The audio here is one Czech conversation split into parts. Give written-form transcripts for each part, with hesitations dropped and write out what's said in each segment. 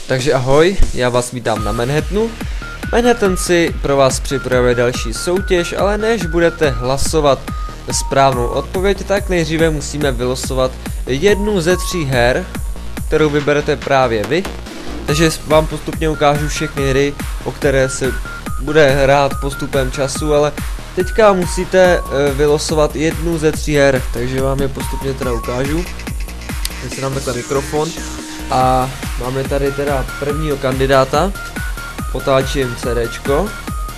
Takže ahoj, já vás vítám na Manhattanu. Manhattan si pro vás připravuje další soutěž, ale než budete hlasovat správnou odpověď, tak nejdříve musíme vylosovat jednu ze 3 her, kterou vyberete právě vy. Takže vám postupně ukážu všechny hry, o které se bude hrát postupem času, ale teďka musíte vylosovat jednu ze 3 her, takže vám je postupně teda ukážu. Teď si dám takhle mikrofon a máme tady teda prvního kandidáta, otáčím CDčko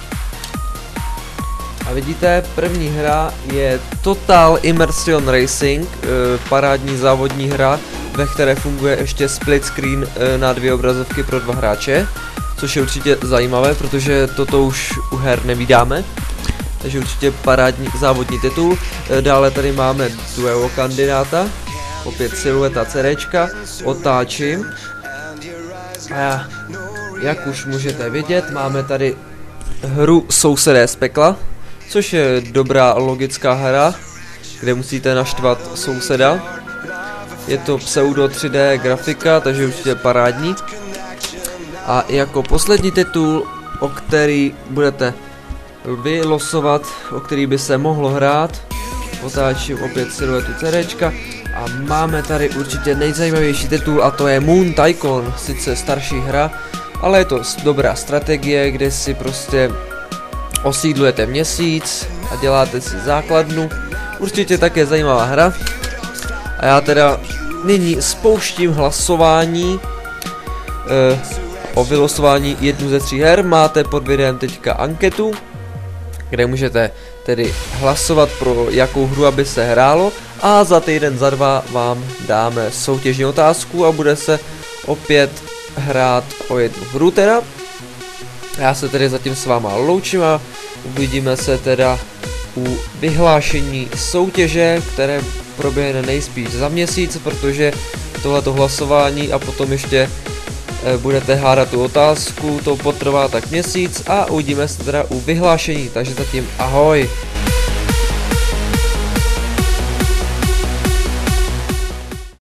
a vidíte, první hra je Total Immersion Racing, parádní závodní hra, ve které funguje ještě split screen na 2 obrazovky pro 2 hráče, což je určitě zajímavé, protože toto už u her nevídáme. Takže určitě parádní závodní titul. Dále tady máme druhého kandidáta, opět silueta CDčka, otáčím. A jak už můžete vidět, máme tady hru Sousedé z pekla, což je dobrá logická hra, kde musíte naštvat souseda. Je to pseudo 3D grafika, takže určitě parádní. A jako poslední titul, o který budete vylosovat, o který by se mohlo hrát, otáčím opět siluetu CDčka a máme tady určitě nejzajímavější titul, a to je Moon Tycoon. Sice starší hra, ale je to dobrá strategie, kde si prostě osídlujete měsíc a děláte si základnu. Určitě také zajímavá hra. A já teda nyní spouštím hlasování o vylosování jednu ze 3 her. Máte pod videem teďka anketu, kde můžete tedy hlasovat pro jakou hru aby se hrálo, a za týden, za 2 vám dáme soutěžní otázku a bude se opět hrát o jednu hru teda. Já se tedy zatím s váma loučím a uvidíme se teda u vyhlášení soutěže, které proběhne nejspíš za měsíc, protože tohleto hlasování a potom ještě budete hádat tu otázku, to potrvá tak měsíc a uvidíme se teda u vyhlášení, takže zatím ahoj.